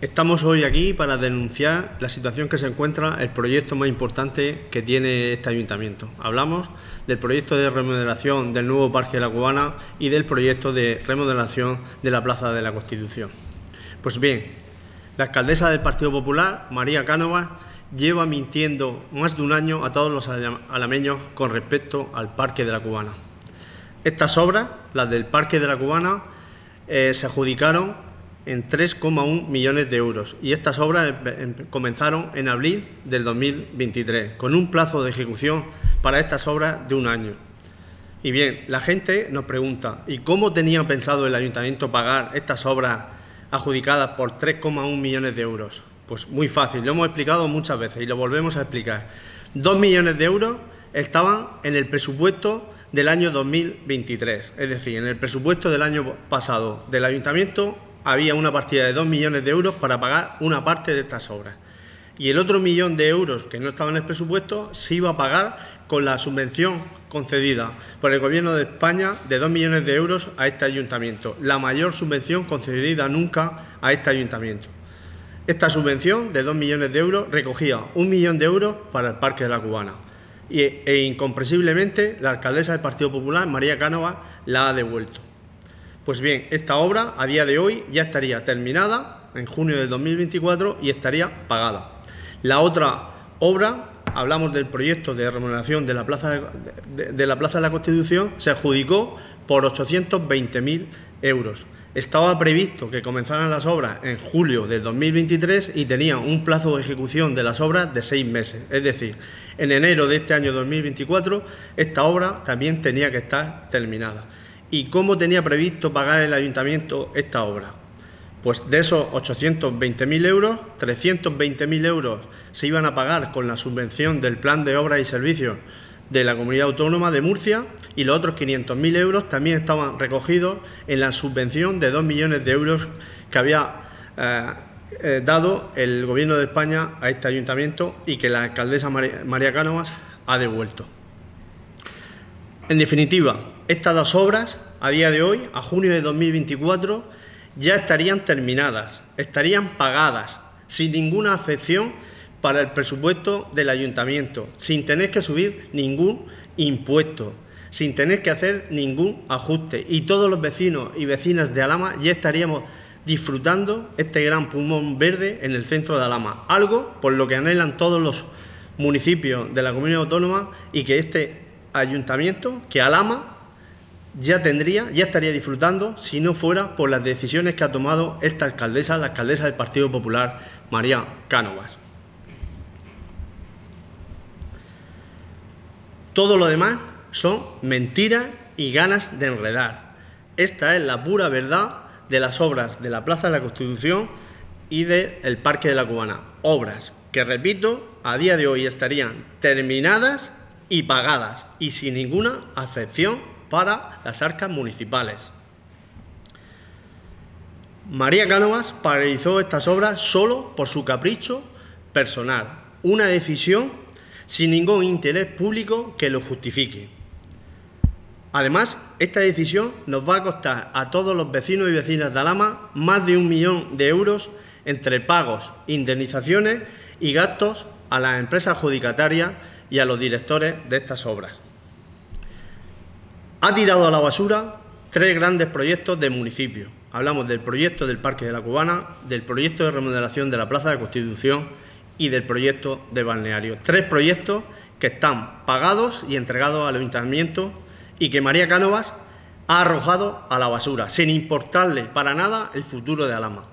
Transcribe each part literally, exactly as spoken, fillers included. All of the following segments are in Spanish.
Estamos hoy aquí para denunciar la situación que se encuentra el proyecto más importante que tiene este ayuntamiento. Hablamos del proyecto de remodelación del nuevo Parque de la Cubana y del proyecto de remodelación de la Plaza de la Constitución. Pues bien, la alcaldesa del Partido Popular, María Cánovas, lleva mintiendo más de un año a todos los alameños con respecto al Parque de la Cubana. Estas obras, las del Parque de la Cubana, eh, se adjudicaron en tres coma uno millones de euros y estas obras comenzaron en abril del dos mil veintitrés, con un plazo de ejecución para estas obras de un año. Y bien, la gente nos pregunta, ¿y cómo tenía pensado el ayuntamiento pagar estas obras adjudicadas por tres coma uno millones de euros? Pues muy fácil, lo hemos explicado muchas veces y lo volvemos a explicar. Dos millones de euros estaban en el presupuesto del año dos mil veintitrés, es decir, en el presupuesto del año pasado del ayuntamiento había una partida de dos millones de euros para pagar una parte de estas obras. Y el otro millón de euros que no estaba en el presupuesto se iba a pagar con la subvención concedida por el Gobierno de España de dos millones de euros a este ayuntamiento, la mayor subvención concedida nunca a este ayuntamiento. Esta subvención de dos millones de euros recogía un millón de euros para el Parque de la Cubana y, e incomprensiblemente la alcaldesa del Partido Popular, María Cánovas, la ha devuelto. Pues bien, esta obra a día de hoy ya estaría terminada en junio del dos mil veinticuatro y estaría pagada. La otra obra, hablamos del proyecto de remodelación de la Plaza de, de, de la Plaza de la Constitución, se adjudicó por ochocientos veinte mil euros. Estaba previsto que comenzaran las obras en julio del dos mil veintitrés y tenía un plazo de ejecución de las obras de seis meses. Es decir, en enero de este año dos mil veinticuatro esta obra también tenía que estar terminada. ¿Y cómo tenía previsto pagar el ayuntamiento esta obra? Pues de esos ochocientos veinte mil euros, trescientos veinte mil euros se iban a pagar con la subvención del Plan de Obras y Servicios de la Comunidad Autónoma de Murcia y los otros quinientos mil euros también estaban recogidos en la subvención de dos millones de euros que había eh, eh, dado el Gobierno de España a este ayuntamiento y que la alcaldesa María, María Cánovas ha devuelto. En definitiva, estas dos obras, a día de hoy, a junio de dos mil veinticuatro, ya estarían terminadas, estarían pagadas, sin ninguna afección para el presupuesto del ayuntamiento, sin tener que subir ningún impuesto, sin tener que hacer ningún ajuste. Y todos los vecinos y vecinas de Alhama ya estaríamos disfrutando este gran pulmón verde en el centro de Alhama, algo por lo que anhelan todos los municipios de la comunidad autónoma y que este ayuntamiento, que Alhama ya tendría, ya estaría disfrutando si no fuera por las decisiones que ha tomado esta alcaldesa, la alcaldesa del Partido Popular, María Cánovas. Todo lo demás son mentiras y ganas de enredar. Esta es la pura verdad de las obras de la Plaza de la Constitución y del Parque de la Cubana. Obras que, repito, a día de hoy estarían terminadas y pagadas y sin ninguna afección para las arcas municipales. María Cánovas paralizó estas obras solo por su capricho personal, una decisión sin ningún interés público que lo justifique. Además, esta decisión nos va a costar a todos los vecinos y vecinas de Alhama más de un millón de euros entre pagos, indemnizaciones y gastos a las empresas adjudicatarias y a los directores de estas obras. Ha tirado a la basura tres grandes proyectos de municipio. Hablamos del proyecto del Parque de la Cubana, del proyecto de remodelación de la Plaza de la Constitución y del proyecto de balneario. Tres proyectos que están pagados y entregados al ayuntamiento y que María Cánovas ha arrojado a la basura, sin importarle para nada el futuro de Alhama.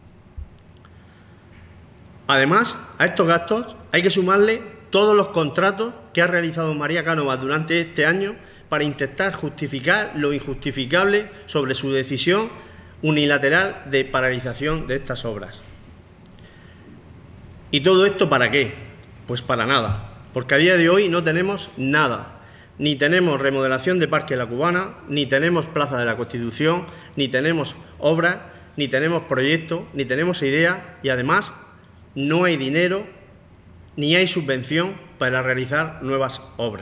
Además, a estos gastos hay que sumarle todos los contratos que ha realizado María Cánovas durante este año para intentar justificar lo injustificable sobre su decisión unilateral de paralización de estas obras. ¿Y todo esto para qué? Pues para nada, porque a día de hoy no tenemos nada. Ni tenemos remodelación de Parque de la Cubana, ni tenemos Plaza de la Constitución, ni tenemos obras, ni tenemos proyectos, ni tenemos ideas y además no hay dinero ni hay subvención para realizar nuevas obras.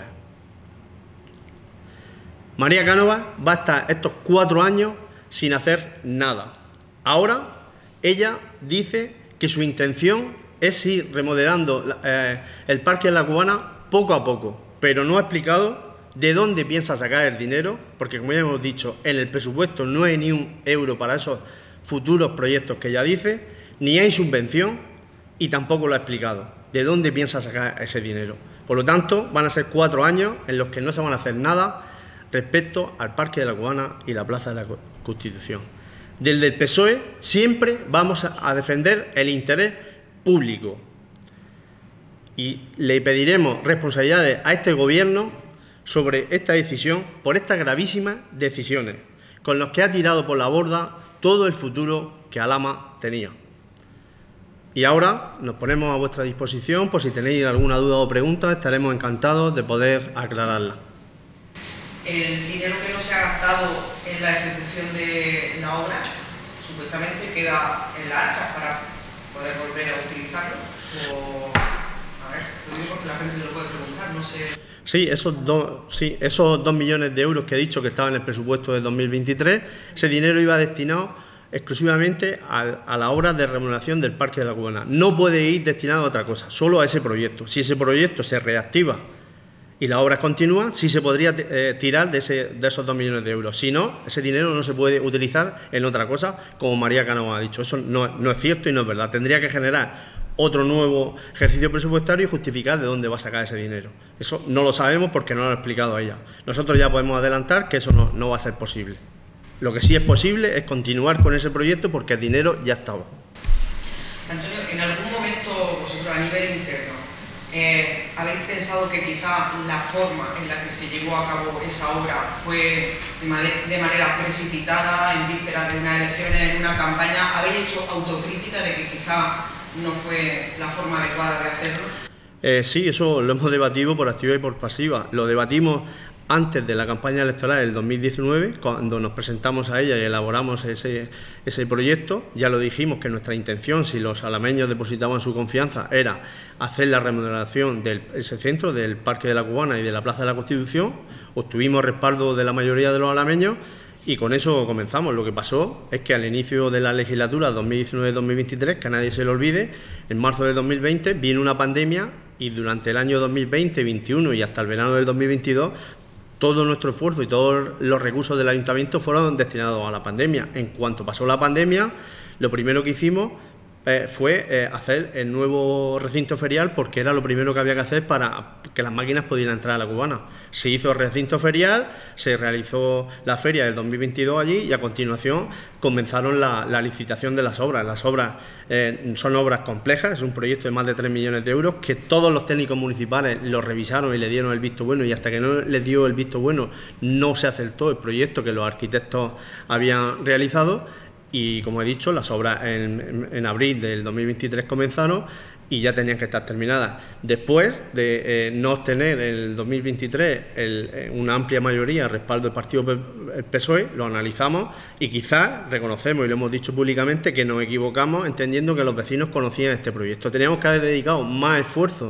María Cánovas va a estar estos cuatro años sin hacer nada. Ahora Ella dice que su intención es ir remodelando eh, el Parque de la Cubana poco a poco, pero no ha explicado de dónde piensa sacar el dinero, porque como ya hemos dicho, en el presupuesto no hay ni un euro para esos futuros proyectos que ella dice, ni hay subvención y tampoco lo ha explicado, de dónde piensa sacar ese dinero. Por lo tanto, van a ser cuatro años en los que no se van a hacer nada respecto al Parque de la Cubana y la Plaza de la Constitución. Desde el P S O E siempre vamos a defender el interés público y le pediremos responsabilidades a este Gobierno sobre esta decisión, por estas gravísimas decisiones, con las que ha tirado por la borda todo el futuro que Alhama tenía. Y ahora nos ponemos a vuestra disposición, por si tenéis alguna duda o pregunta, estaremos encantados de poder aclararla. El dinero que no se ha gastado en la ejecución de la obra, supuestamente queda en la arca para poder volver a utilizarlo. O, a ver, lo digo porque la gente se lo puede preguntar, no sé. Sí, esos dos, sí, esos dos millones de euros que he dicho que estaban en el presupuesto de dos mil veintitrés, ese dinero iba destinado exclusivamente a, a la obra de remodelación del Parque de la Cubana. No puede ir destinado a otra cosa, solo a ese proyecto. Si ese proyecto se reactiva y las obras continúan, sí se podría eh, tirar de, ese, de esos dos millones de euros. Si no, ese dinero no se puede utilizar en otra cosa, como María Cano ha dicho. Eso no, no es cierto y no es verdad. Tendría que generar otro nuevo ejercicio presupuestario y justificar de dónde va a sacar ese dinero. Eso no lo sabemos porque no lo ha explicado ella. Nosotros ya podemos adelantar que eso no, no va a ser posible. Lo que sí es posible es continuar con ese proyecto porque el dinero ya estaba. Antonio, en algún momento vosotros a nivel interno eh, habéis pensado que quizá la forma en la que se llevó a cabo esa obra fue de manera precipitada, en vísperas de unas elecciones, en una campaña? ¿Habéis hecho autocrítica de que quizá no fue la forma adecuada de hacerlo? Eh, sí, eso lo hemos debatido por activa y por pasiva. Lo debatimos antes de la campaña electoral del dos mil diecinueve, cuando nos presentamos a ella y elaboramos ese, ese proyecto. Ya lo dijimos que nuestra intención, si los alameños depositaban su confianza, era hacer la remodelación de ese centro, del Parque de la Cubana y de la Plaza de la Constitución. Obtuvimos respaldo de la mayoría de los alameños y con eso comenzamos. Lo que pasó es que al inicio de la legislatura dos mil diecinueve dos mil veintitrés, que a nadie se le olvide, en marzo de dos mil veinte vino una pandemia y durante el año dos mil veinte, veintiuno y hasta el verano del dos mil veintidós, todo nuestro esfuerzo y todos los recursos del ayuntamiento fueron destinados a la pandemia. En cuanto pasó la pandemia, lo primero que hicimos eh, fue eh, hacer el nuevo recinto ferial, porque era lo primero que había que hacer para que las máquinas pudieran entrar a la Cubana. Se hizo el recinto ferial, se realizó la feria del dos mil veintidós allí y a continuación comenzaron la, la licitación de las obras. Las obras eh, son obras complejas, es un proyecto de más de tres millones de euros que todos los técnicos municipales lo revisaron y le dieron el visto bueno, y hasta que no les dio el visto bueno no se aceptó el proyecto que los arquitectos habían realizado. Y como he dicho, las obras en, en abril del dos mil veintitrés comenzaron y ya tenían que estar terminadas. Después de eh, no obtener en el dos mil veintitrés el, eh, una amplia mayoría, respaldo del partido P S O E, lo analizamos y quizás reconocemos, y lo hemos dicho públicamente, que nos equivocamos entendiendo que los vecinos conocían este proyecto. Teníamos que haber dedicado más esfuerzo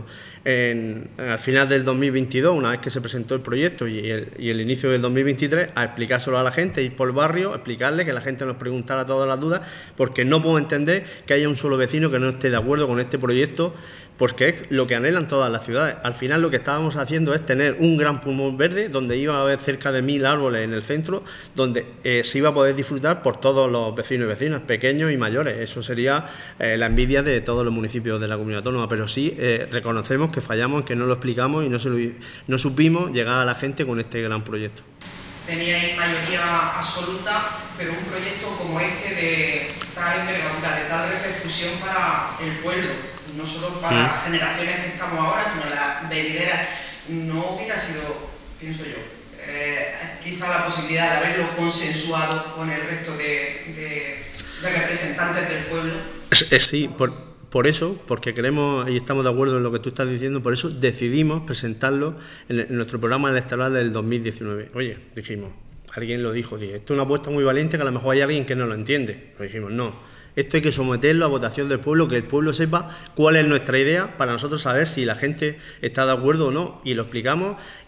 en, al final del dos mil veintidós, una vez que se presentó el proyecto y el, y el inicio del dos mil veintitrés, a explicárselo a la gente, ir por el barrio, explicarle, que la gente nos preguntara todas las dudas, porque no puedo entender que haya un solo vecino que no esté de acuerdo con este proyecto, porque es lo que anhelan todas las ciudades. Al final lo que estábamos haciendo es tener un gran pulmón verde donde iba a haber cerca de mil árboles en el centro, donde eh, se iba a poder disfrutar por todos los vecinos y vecinas, pequeños y mayores. Eso sería eh, la envidia de todos los municipios de la comunidad autónoma, pero sí eh, reconocemos que fallamos, que no lo explicamos y no, se lo, no supimos llegar a la gente con este gran proyecto. Teníais mayoría absoluta, pero un proyecto como este de tal envergadura, de tal repercusión para el pueblo, no solo para las generaciones que estamos ahora, sino las venideras, no hubiera sido, pienso yo, eh, quizá la posibilidad de haberlo consensuado con el resto de, de, de representantes del pueblo. Sí, por, por eso, porque queremos y estamos de acuerdo en lo que tú estás diciendo, por eso decidimos presentarlo en, en nuestro programa electoral del dos mil diecinueve. Oye, dijimos, alguien lo dijo, dije, esto es una apuesta muy valiente que a lo mejor hay alguien que no lo entiende. Lo dijimos, no. Esto hay que someterlo a votación del pueblo, que el pueblo sepa cuál es nuestra idea para nosotros saber si la gente está de acuerdo o no, y lo explicamos y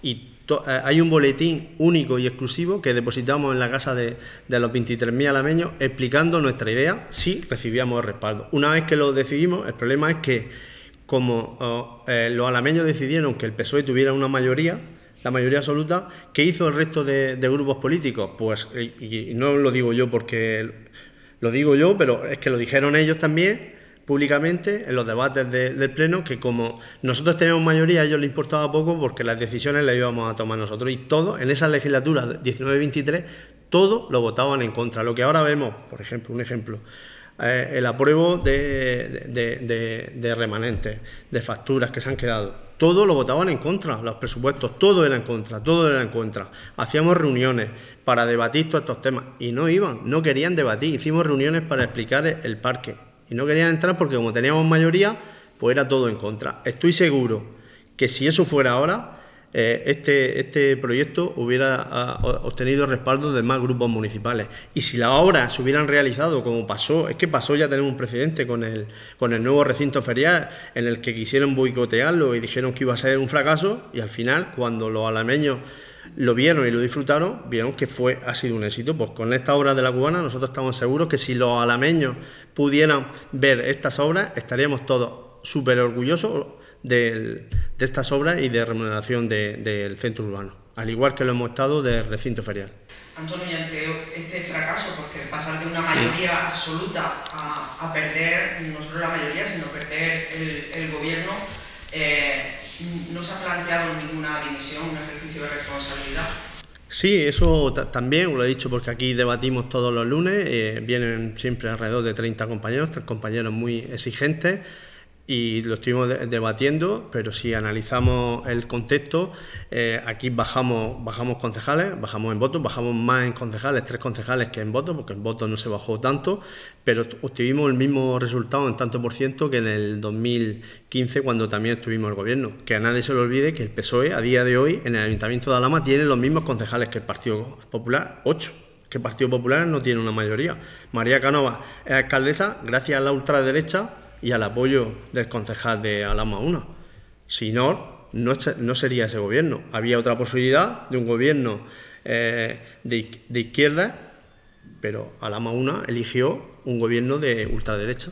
Hay un boletín único y exclusivo que depositamos en la casa de, de los veintitrés mil alameños explicando nuestra idea si recibíamos el respaldo. Una vez que lo decidimos, el problema es que como oh, eh, los alameños decidieron que el P S O E tuviera una mayoría, la mayoría absoluta, ¿qué hizo el resto de, de grupos políticos? Pues, y, y no lo digo yo porque lo digo yo, pero es que lo dijeron ellos también públicamente en los debates de, del Pleno, que como nosotros teníamos mayoría, a ellos les importaba poco porque las decisiones las íbamos a tomar nosotros, y todos, en esa legislatura diecinueve veintitrés, todos lo votaban en contra. Lo que ahora vemos, por ejemplo, un ejemplo, eh, el apruebo de, de, de, de remanentes, de facturas que se han quedado, todos lo votaban en contra, los presupuestos, todo era en contra, todo era en contra. Hacíamos reuniones para debatir todos estos temas y no iban, no querían debatir, hicimos reuniones para explicar el, el parque. Y no querían entrar porque como teníamos mayoría, pues era todo en contra. Estoy seguro que si eso fuera ahora, eh, este, este proyecto hubiera uh, obtenido respaldo de más grupos municipales. Y si las obras se hubieran realizado como pasó, es que pasó, ya tenemos un precedente con el, con el nuevo recinto ferial, en el que quisieron boicotearlo y dijeron que iba a ser un fracaso, y al final, cuando los alameños lo vieron y lo disfrutaron, vieron que fue, ha sido un éxito. Pues con esta obra de la Cubana nosotros estamos seguros que si los alameños pudieran ver estas obras, estaríamos todos súper orgullosos de, de estas obras y de remuneración de, del centro urbano, al igual que lo hemos estado del recinto ferial. Antonio, y ante este fracaso, porque pasar de una mayoría absoluta a, a perder, no solo la mayoría, sino perder el, el gobierno, eh, ¿no se ha planteado ninguna dimisión, un ejercicio de responsabilidad? Sí, eso también lo he dicho porque aquí debatimos todos los lunes, eh, vienen siempre alrededor de treinta compañeros, compañeros muy exigentes, y lo estuvimos de debatiendo, pero si analizamos el contexto, eh, aquí bajamos, bajamos concejales, bajamos en votos, bajamos más en concejales, tres concejales que en votos, porque en votos no se bajó tanto, pero obtuvimos el mismo resultado en tanto por ciento que en el dos mil quince, cuando también estuvimos el gobierno. Que a nadie se le olvide que el P S O E a día de hoy en el Ayuntamiento de Alhama tiene los mismos concejales que el Partido Popular, ocho. Que el Partido Popular no tiene una mayoría. María Canova es alcaldesa gracias a la ultraderecha y al apoyo del concejal de Alhama uno. Si no, no, no sería ese gobierno. Había otra posibilidad de un gobierno eh, de, de izquierda, pero Alhama uno eligió un gobierno de ultraderecha.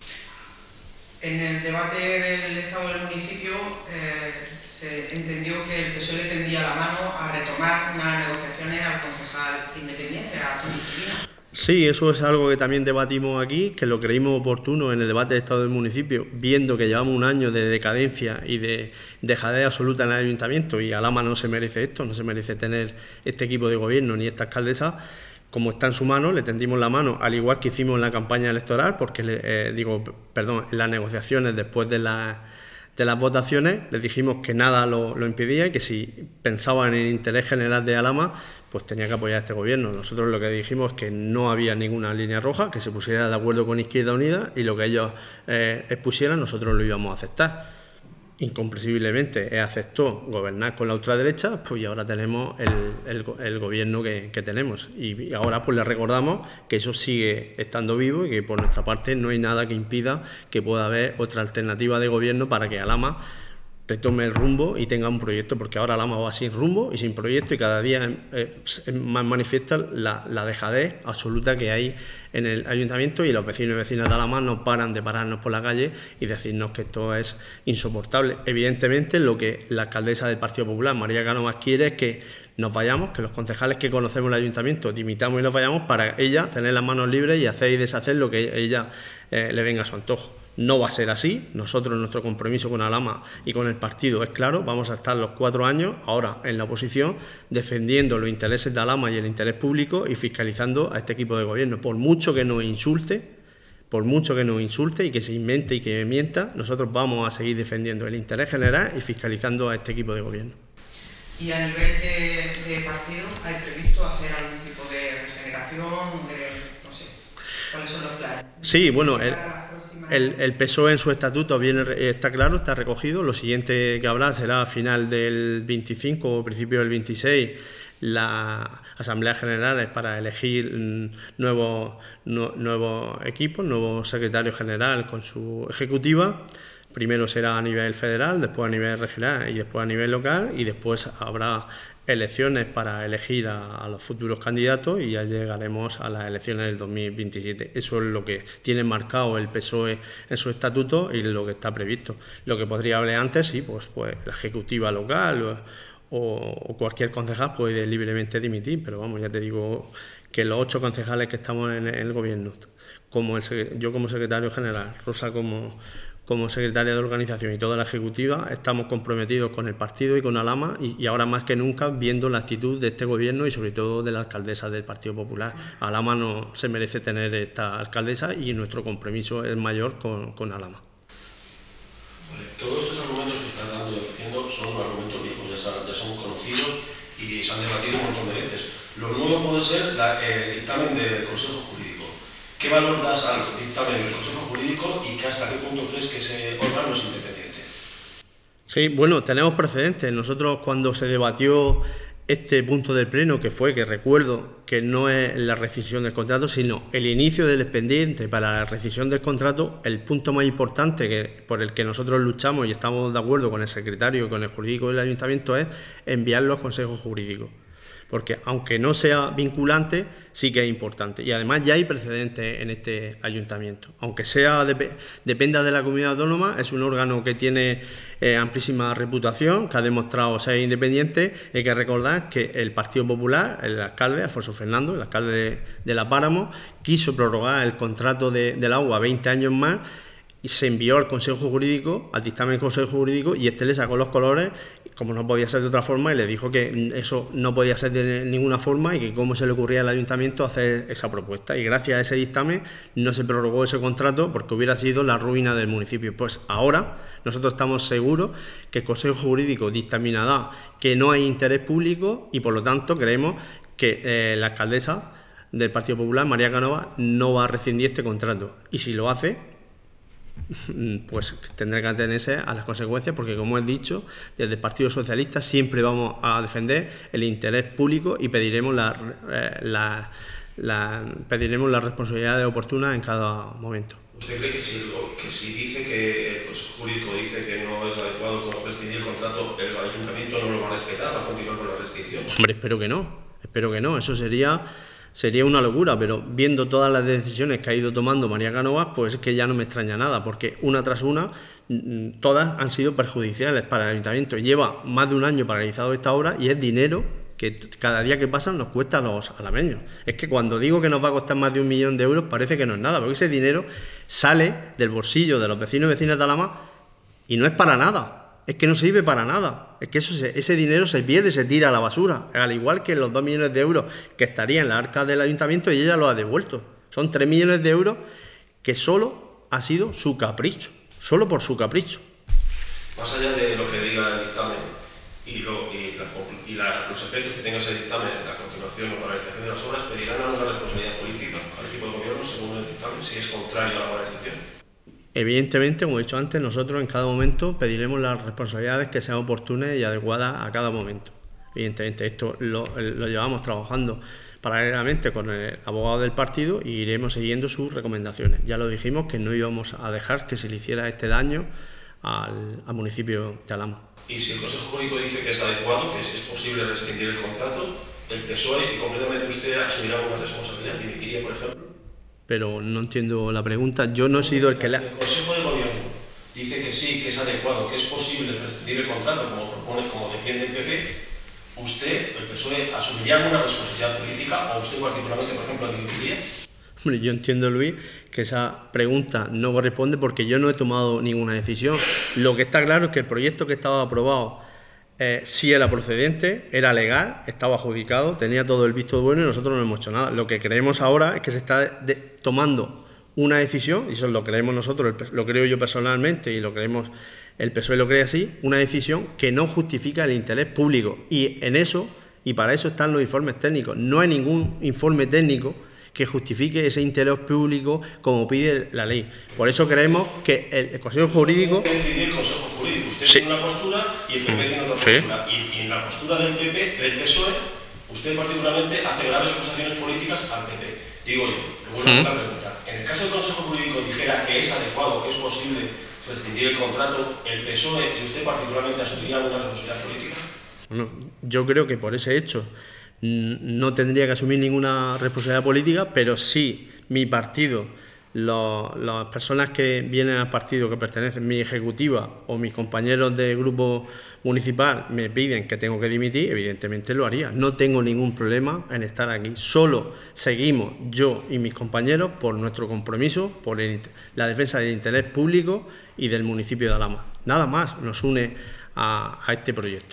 En el debate del Estado del municipio eh, se entendió que el P S O E le tendía la mano a retomar unas negociaciones al concejal independiente, a Tony Sibina. Sí, eso es algo que también debatimos aquí, que lo creímos oportuno en el debate del Estado del municipio, viendo que llevamos un año de decadencia y de dejadez absoluta en el ayuntamiento, y Alhama no se merece esto, no se merece tener este equipo de gobierno ni esta alcaldesa. Como está en su mano, le tendimos la mano, al igual que hicimos en la campaña electoral, porque le, eh, digo, perdón, en las negociaciones después de, la, de las votaciones, les dijimos que nada lo, lo impedía y que si pensaban en el interés general de Alhama, pues tenía que apoyar a este gobierno. Nosotros lo que dijimos es que no había ninguna línea roja, que se pusiera de acuerdo con Izquierda Unida, y lo que ellos eh, expusieran nosotros lo íbamos a aceptar. Incomprensiblemente aceptó gobernar con la ultraderecha, pues y ahora tenemos el, el, el gobierno que, que tenemos. Y, y ahora pues le recordamos que eso sigue estando vivo y que por nuestra parte no hay nada que impida que pueda haber otra alternativa de gobierno para que Alhama retome el rumbo y tenga un proyecto, porque ahora Alhama va sin rumbo y sin proyecto, y cada día eh, más manifiesta la, la dejadez absoluta que hay en el ayuntamiento, y los vecinos y vecinas de Alhama no paran de pararnos por la calle y decirnos que esto es insoportable. Evidentemente, lo que la alcaldesa del Partido Popular, María Canova, quiere es que nos vayamos, que los concejales que conocemos el ayuntamiento dimitamos y nos vayamos para ella tener las manos libres y hacer y deshacer lo que ella eh, le venga a su antojo. No va a ser así. Nosotros, nuestro compromiso con Alhama y con el partido es claro. Vamos a estar los cuatro años ahora en la oposición defendiendo los intereses de Alhama y el interés público y fiscalizando a este equipo de gobierno. Por mucho que nos insulte, por mucho que nos insulte y que se invente y que mienta, nosotros vamos a seguir defendiendo el interés general y fiscalizando a este equipo de gobierno. ¿Y a nivel de, de partido hay previsto hacer algún tipo de regeneración? De, no sé, ¿cuáles son los planes? Sí, bueno, el, el, el P S O E en su estatuto viene, está claro, está recogido. Lo siguiente que habrá será a final del veinticinco o principio del veintiséis la Asamblea General para elegir nuevos, nuevos equipos, nuevo secretario general con su ejecutiva. Primero será a nivel federal, después a nivel regional y después a nivel local, y después habrá elecciones para elegir a, a los futuros candidatos y ya llegaremos a las elecciones del dos mil veintisiete. Eso es lo que tiene marcado el P S O E en su estatuto y lo que está previsto. Lo que podría haber antes, sí, pues, pues la ejecutiva local o, o cualquier concejal puede libremente dimitir, pero vamos, ya te digo que los ocho concejales que estamos en, en el gobierno, como el, yo como secretario general, Rosa como como secretaria de organización y toda la ejecutiva, estamos comprometidos con el partido y con Alhama y, y ahora más que nunca viendo la actitud de este gobierno y sobre todo de la alcaldesa del Partido Popular. Alhama no se merece tener esta alcaldesa y nuestro compromiso es mayor con, con Alhama. Vale. Todos estos argumentos que están dando y diciendo son argumentos viejos, ya son, ya son conocidos y se han debatido un montón de veces. Lo nuevo puede ser la, el dictamen del Consejo Jurídico. ¿Qué valor das al dictamen del Consejo Jurídico y que hasta qué punto crees que ese órgano es independiente? Sí, bueno, tenemos precedentes. Nosotros cuando se debatió este punto del Pleno, que fue, que recuerdo que no es la rescisión del contrato, sino el inicio del expediente para la rescisión del contrato, el punto más importante que, por el que nosotros luchamos y estamos de acuerdo con el secretario y con el jurídico del ayuntamiento es enviarlo al Consejo Jurídico. Porque aunque no sea vinculante, sí que es importante. Y además ya hay precedentes en este ayuntamiento. Aunque sea dep dependa de la comunidad autónoma, es un órgano que tiene eh, amplísima reputación, que ha demostrado ser independiente. Hay que recordar que el Partido Popular, el alcalde, Alfonso Fernando, el alcalde de, de La Páramo, quiso prorrogar el contrato de, del agua veinte años más y se envió al Consejo Jurídico, al dictamen del Consejo Jurídico, y este le sacó los colores, como no podía ser de otra forma, y le dijo que eso no podía ser de ninguna forma y que cómo se le ocurría al ayuntamiento hacer esa propuesta. Y gracias a ese dictamen no se prorrogó ese contrato porque hubiera sido la ruina del municipio. Pues ahora nosotros estamos seguros que el Consejo Jurídico dictaminará que no hay interés público y por lo tanto creemos que eh, la alcaldesa del Partido Popular, María Canova, no va a rescindir este contrato. Y si lo hace, pues tendrá que atenerse a las consecuencias, porque como he dicho, desde el Partido Socialista siempre vamos a defender el interés público y pediremos la, eh, la, la, pediremos las responsabilidades oportunas en cada momento. ¿Usted cree que si, que si dice que el Consejo Jurídico dice que no es adecuado con rescindir el contrato, el ayuntamiento no lo va a respetar, va a continuar con la restricción? Hombre, espero que no, espero que no, eso sería... Sería una locura, pero viendo todas las decisiones que ha ido tomando María Cánovas, pues es que ya no me extraña nada, porque una tras una, todas han sido perjudiciales para el ayuntamiento. Lleva más de un año paralizado esta obra y es dinero que cada día que pasa nos cuesta a los alameños. Es que cuando digo que nos va a costar más de un millón de euros parece que no es nada, porque ese dinero sale del bolsillo de los vecinos y vecinas de Alhama y no es para nada. Es que no sirve para nada, es que eso se, ese dinero se pierde, se tira a la basura, al igual que los dos millones de euros que estarían en la arca del ayuntamiento y ella lo ha devuelto. Son tres millones de euros que solo ha sido su capricho, solo por su capricho. Más allá de lo que diga el dictamen y, lo, y, la, y la, los efectos que tenga ese dictamen en la continuación o paralización de las obras, pedirán alguna responsabilidad política al equipo de gobierno según el dictamen si es contrario a la paralización. Evidentemente, como he dicho antes, nosotros en cada momento pediremos las responsabilidades que sean oportunas y adecuadas a cada momento. Evidentemente, esto lo, lo llevamos trabajando paralelamente con el abogado del partido y iremos siguiendo sus recomendaciones. Ya lo dijimos que no íbamos a dejar que se le hiciera este daño al, al municipio de Alhama. Y si el Consejo Jurídico dice que es adecuado, que es posible rescindir el contrato, el P S O E y completamente usted asumirá una responsabilidad, dimitiría, por ejemplo. Pero no entiendo la pregunta. Yo no he sido el que la... El Consejo de Gobierno dice que sí, que es adecuado, que es posible rescindir el contrato, como propone, como defiende el P P. ¿Usted, el P S O E, asumiría alguna responsabilidad política o usted particularmente, por ejemplo, dimitiría? Hombre, yo entiendo, Luis, que esa pregunta no corresponde porque yo no he tomado ninguna decisión. Lo que está claro es que el proyecto que estaba aprobado Eh, sí era procedente, era legal, estaba adjudicado, tenía todo el visto bueno y nosotros no hemos hecho nada. Lo que creemos ahora es que se está de, tomando una decisión, y eso lo creemos nosotros, lo creo yo personalmente y lo creemos, el P S O E lo cree así, una decisión que no justifica el interés público. Y en eso, y para eso están los informes técnicos, no hay ningún informe técnico que justifique ese interés público como pide la ley. Por eso creemos que el, el Consejo Jurídico... Puede decidir el Consejo Jurídico. Usted sí. tiene una postura y el P P tiene otra sí. postura. Y, y en la postura del P P, del P S O E, usted particularmente hace graves acusaciones políticas al P P. Digo yo, le vuelvo a hacer la pregunta. En el caso del Consejo Jurídico dijera que es adecuado, que es posible rescindir el contrato, ¿el P S O E y usted particularmente asumiría alguna responsabilidad política? Bueno, yo creo que por ese hecho no tendría que asumir ninguna responsabilidad política, pero sí mi partido, lo, las personas que vienen al partido que pertenecen, mi ejecutiva o mis compañeros de grupo municipal me piden que tengo que dimitir, evidentemente lo haría. No tengo ningún problema en estar aquí. Solo seguimos yo y mis compañeros por nuestro compromiso, por el, la defensa del interés público y del municipio de Alhama. Nada más nos une a, a este proyecto.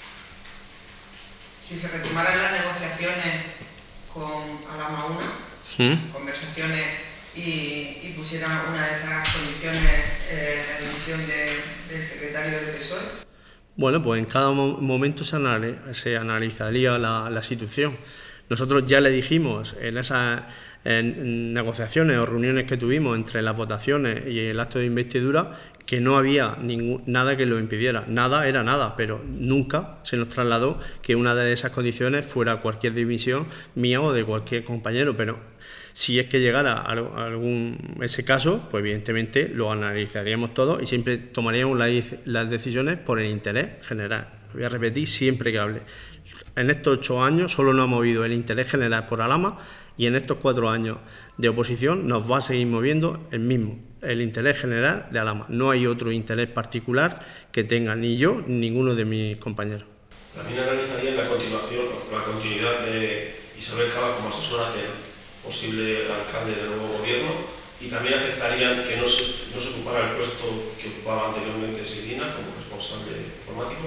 Si se retomaran las negociaciones con Alhama uno, ¿Sí? conversaciones y, y pusieran una de esas condiciones eh, la dimisión de, del secretario del P S O E. Bueno, pues en cada momento se, analiz se analizaría la, la situación. Nosotros ya le dijimos en esas en negociaciones o reuniones que tuvimos entre las votaciones y el acto de investidura que no había ningún, nada que lo impidiera. Nada era nada, pero nunca se nos trasladó que una de esas condiciones fuera cualquier dimisión mía o de cualquier compañero, pero si es que llegara a algún ese caso, pues evidentemente lo analizaríamos todo y siempre tomaríamos la, las decisiones por el interés general. Lo voy a repetir siempre que hable. En estos ocho años solo nos ha movido el interés general por Alhama y en estos cuatro años de oposición nos va a seguir moviendo el mismo, el interés general de Alhama. No hay otro interés particular que tenga ni yo ni ninguno de mis compañeros. También analizaría la continuación, la continuidad de Isabel Cava como asesora del posible alcalde del nuevo gobierno y también aceptarían que no se, no se ocupara el puesto que ocupaba anteriormente Silvina como responsable informático.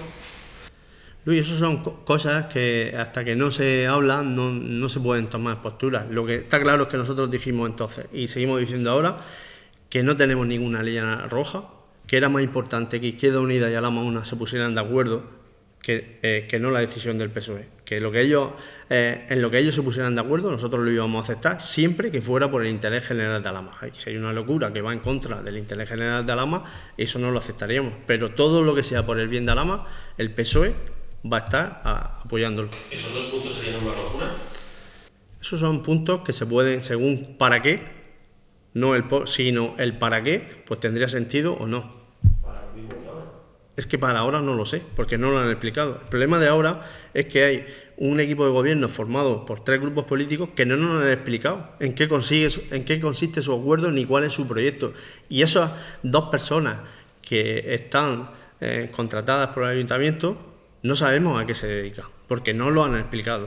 Luis, eso son cosas que hasta que no se hablan no, no se pueden tomar posturas. Lo que está claro es que nosotros dijimos entonces y seguimos diciendo ahora que no tenemos ninguna línea roja, que era más importante que Izquierda Unida y Alhama una se pusieran de acuerdo que, eh, que no la decisión del P S O E. Que, lo que ellos, eh, en lo que ellos se pusieran de acuerdo nosotros lo íbamos a aceptar siempre que fuera por el interés general de Alhama. Y si hay una locura que va en contra del interés general de Alhama, eso no lo aceptaríamos. Pero todo lo que sea por el bien de Alhama, el P S O E va a estar a, apoyándolo. ¿Esos dos puntos serían una locura? Esos son puntos que se pueden, según para qué, no el por, sino el para qué, pues tendría sentido o no. ¿Para lo mismo que ahora? Es que para ahora no lo sé, porque no lo han explicado. El problema de ahora es que hay un equipo de gobierno formado por tres grupos políticos que no nos han explicado en qué, consigue, en qué consiste su acuerdo ni cuál es su proyecto. Y esas dos personas que están eh, contratadas por el ayuntamiento no sabemos a qué se dedican, porque no lo han explicado.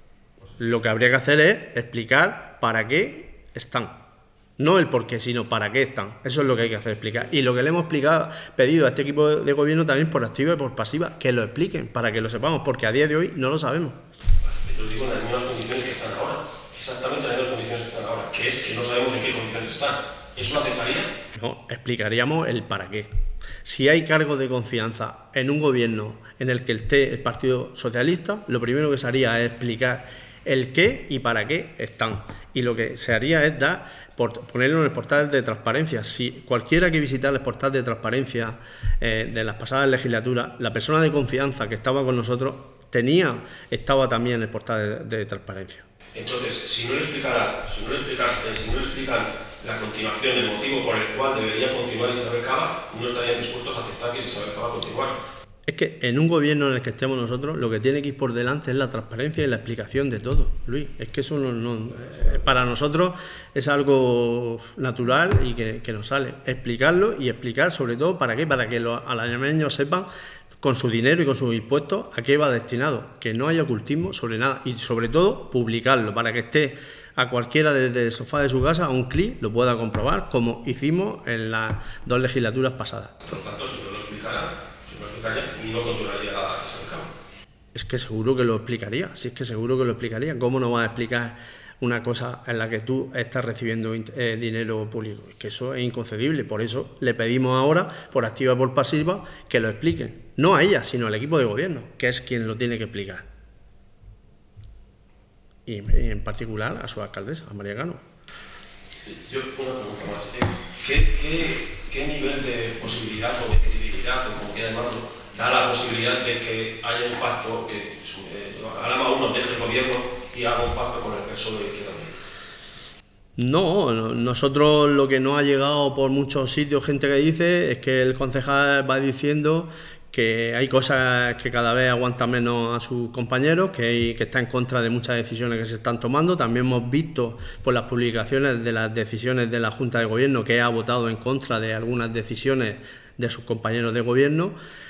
Lo que habría que hacer es explicar para qué están. No el por qué, sino para qué están. Eso es lo que hay que hacer, explicar. Y lo que le hemos explicado, pedido a este equipo de gobierno también por activa y por pasiva, que lo expliquen, para que lo sepamos, porque a día de hoy no lo sabemos. Lo digo en las mismas condiciones que están ahora, exactamente en las mismas condiciones que están ahora, que es que no sabemos en qué condiciones están. ¿Eso lo aceptaría? No, explicaríamos el para qué. Si hay cargos de confianza en un gobierno en el que esté el Partido Socialista, lo primero que se haría es explicar el qué y para qué están. Y lo que se haría es dar, por, ponerlo en el portal de transparencia. Si cualquiera que visitara el portal de transparencia eh, de las pasadas legislaturas, la persona de confianza que estaba con nosotros tenía, estaba también en el portal de, de transparencia. Entonces, si no le explicara, si no le explican, eh, si no le explican la continuación, el motivo por el cual debería continuar Isabel Cava, no estarían dispuestos a aceptar que Isabel Cava continuara. Es que en un gobierno en el que estemos nosotros, lo que tiene que ir por delante es la transparencia y la explicación de todo, Luis. Es que eso no, no, eh, para nosotros es algo natural y que, que nos sale. Explicarlo y explicar sobre todo para qué, para que los alameños sepan con su dinero y con sus impuestos a qué va destinado, que no haya ocultismo sobre nada y sobre todo publicarlo para que esté a cualquiera desde el sofá de su casa a un clic lo pueda comprobar como hicimos en las dos legislaturas pasadas. Por tanto, si no lo explicara, si no lo explicaría, no continuaría Isabel Cava. Es que seguro que lo explicaría, si es que seguro que lo explicaría. ¿Cómo no va a explicar una cosa en la que tú estás recibiendo eh, dinero público? Es que eso es inconcebible. Por eso le pedimos ahora, por activa y por pasiva, que lo expliquen. No a ella, sino al equipo de gobierno, que es quien lo tiene que explicar. Y en particular a su alcaldesa, a María Cano. Yo una pregunta más. ¿Qué, qué, ¿Qué nivel de posibilidad o de credibilidad, o como quiera llamarlo, da la posibilidad de que haya un pacto, que eh, Alhama uno deje el gobierno y haga un pacto con el P S O E y Izquierda Unida? No, nosotros lo que nos ha llegado por muchos sitios, gente que dice, es que el concejal va diciendo que hay cosas que cada vez aguantan menos a sus compañeros, que, hay, que está en contra de muchas decisiones que se están tomando. También hemos visto por las publicaciones de las decisiones de la Junta de Gobierno que ha votado en contra de algunas decisiones de sus compañeros de gobierno,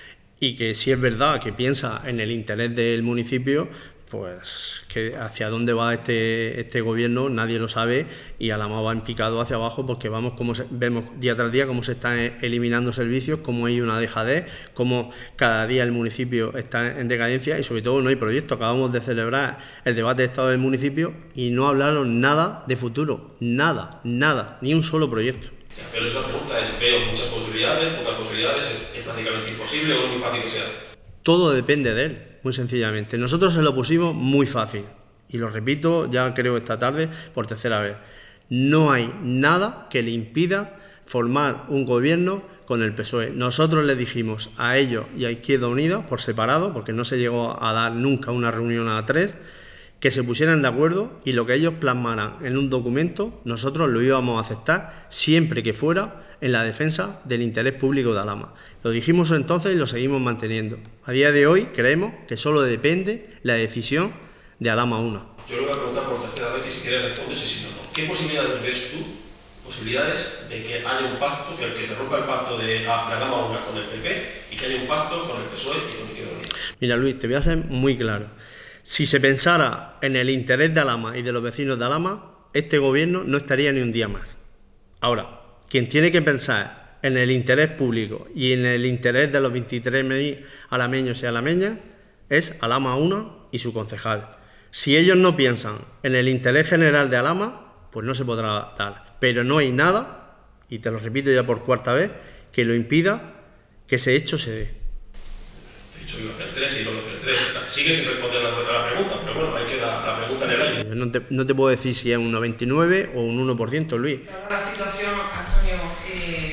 y que si es verdad que piensa en el interés del municipio, pues que hacia dónde va este, este gobierno nadie lo sabe, y Alhama va en picado hacia abajo, porque vamos como se, vemos día tras día cómo se están eliminando servicios, cómo hay una dejadez, cómo cada día el municipio está en decadencia y sobre todo no hay proyecto. Acabamos de celebrar el debate de estado del municipio y no hablaron nada de futuro, nada, nada, ni un solo proyecto. Pero esa pregunta es, veo muchas posibilidades, pocas posibilidades, es, es prácticamente imposible o es muy fácil que sea. Todo depende de él, muy sencillamente. Nosotros se lo pusimos muy fácil, y lo repito ya creo esta tarde por tercera vez. No hay nada que le impida formar un gobierno con el P S O E. Nosotros le dijimos a ellos y a Izquierda Unida, por separado, porque no se llegó a dar nunca una reunión a tres, que se pusieran de acuerdo, y lo que ellos plasmaran en un documento, nosotros lo íbamos a aceptar siempre que fuera en la defensa del interés público de Alhama. Lo dijimos entonces y lo seguimos manteniendo. A día de hoy creemos que solo depende la decisión de Alhama uno. Yo le voy a preguntar por tercera vez y si quiere respondes sí o no. ¿Qué posibilidades ves tú, posibilidades de que haya un pacto, que el que se rompa el pacto de, de Alhama uno con el P P y que haya un pacto con el P S O E y con Izquierda Unida? Mira, Luis, te voy a ser muy claro. Si se pensara en el interés de Alhama y de los vecinos de Alhama, este gobierno no estaría ni un día más. Ahora, quien tiene que pensar en el interés público y en el interés de los veintitrés mil alameños y alameñas es Alhama uno y su concejal. Si ellos no piensan en el interés general de Alhama, pues no se podrá dar. Pero no hay nada, y te lo repito ya por cuarta vez, que lo impida que ese hecho se dé. Te he dicho que iba a hacer tres y no voy a hacer tres. Sigue sin responder a la pregunta, pero bueno, hay que dar la pregunta en el aire. No te, no te puedo decir si es un noventa y nueve o un uno por ciento, Luis. La situación, Antonio, eh,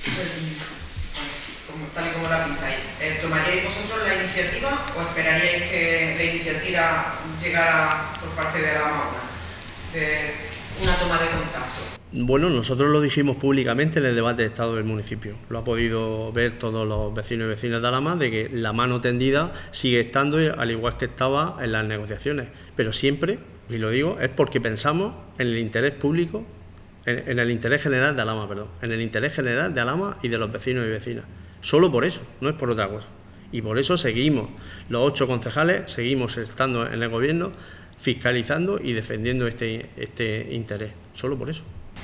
como, tal y como la pintáis, eh, ¿tomaríais vosotros la iniciativa o esperaríais que la iniciativa llegara por parte de la Alhama de una toma de contacto? Bueno, nosotros lo dijimos públicamente en el debate de estado del municipio. Lo ha podido ver todos los vecinos y vecinas de Alhama, de que la mano tendida sigue estando al igual que estaba en las negociaciones. Pero siempre, y lo digo, es porque pensamos en el interés público, en, en el interés general de Alhama, perdón, en el interés general de Alhama y de los vecinos y vecinas. Solo por eso, no es por otra cosa. Y por eso seguimos, los ocho concejales, seguimos estando en el gobierno, fiscalizando y defendiendo este, este interés. Solo por eso.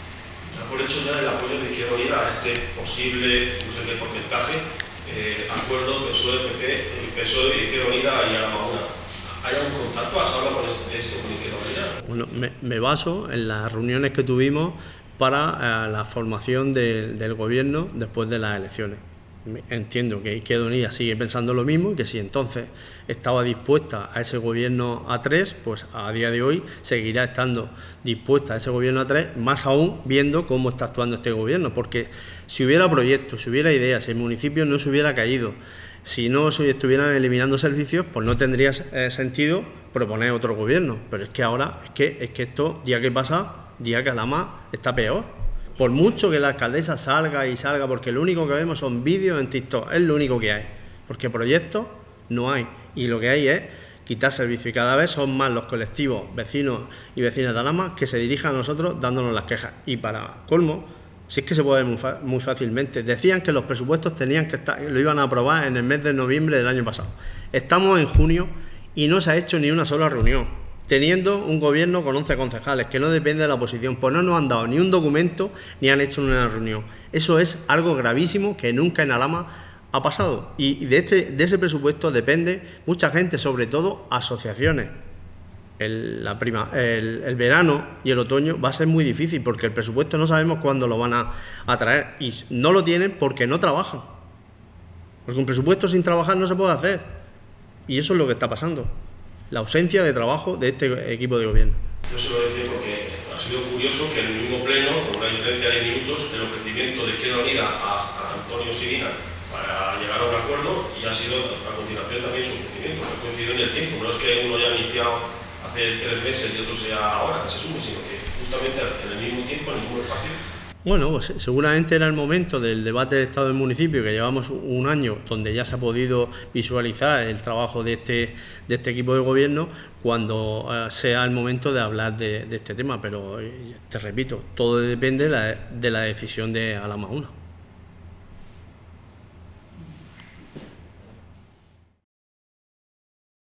Por hecho ya el apoyo de Izquierda Unida a este posible, no sé qué porcentaje, eh, acuerdo P S O E, P P, P S O E, Izquierda Unida y Alhama uno. ¿Hay algún contacto? ¿Has hablado con esto, esto con Izquierda Unida? Bueno, me, me baso en las reuniones que tuvimos para eh, la formación de, del gobierno después de las elecciones. Entiendo que Izquierda Unida sigue pensando lo mismo y que si entonces estaba dispuesta a ese gobierno a tres, pues a día de hoy seguirá estando dispuesta a ese gobierno a tres, más aún viendo cómo está actuando este gobierno, porque si hubiera proyectos, si hubiera ideas, si el municipio no se hubiera caído, si no se estuvieran eliminando servicios, pues no tendría eh, sentido proponer otro gobierno. Pero es que ahora, es que, es que esto, día que pasa, día que Alhama está peor. Por mucho que la alcaldesa salga y salga, porque lo único que vemos son vídeos en TikTok, es lo único que hay, porque proyectos no hay, y lo que hay es quitar servicios, y cada vez son más los colectivos, vecinos y vecinas de Alhama, que se dirijan a nosotros dándonos las quejas. Y para colmo, si es que se puede muy, muy fácilmente, decían que los presupuestos tenían que estar, lo iban a aprobar en el mes de noviembre del año pasado. Estamos en junio y no se ha hecho ni una sola reunión, teniendo un gobierno con once concejales, que no depende de la oposición, pues no nos han dado ni un documento ni han hecho una reunión. Eso es algo gravísimo que nunca en Alhama ha pasado. Y de, este, de ese presupuesto depende mucha gente, sobre todo asociaciones. El, la prima, el, el verano y el otoño va a ser muy difícil, porque el presupuesto no sabemos cuándo lo van a, a traer, y no lo tienen porque no trabajan. Porque un presupuesto sin trabajar no se puede hacer. Y eso es lo que está pasando. La ausencia de trabajo de este equipo de gobierno. Yo se lo decía porque ha sido curioso que en el mismo pleno, con una diferencia de minutos, el ofrecimiento de Izquierda Unida a, a Antonio Sirina para llegar a un acuerdo, y ha sido a continuación también su ofrecimiento, que coincidió en el tiempo. No es que uno haya iniciado hace tres meses y otro sea ahora, ese es un mes, sino que justo justamente en el mismo tiempo, en el mismo espacio? Bueno, pues seguramente era el momento del debate del Estado del municipio, que llevamos un año donde ya se ha podido visualizar el trabajo de este, de este equipo de gobierno, cuando uh, sea el momento de hablar de, de este tema. Pero, te repito, todo depende de la, de la decisión de Alhama uno.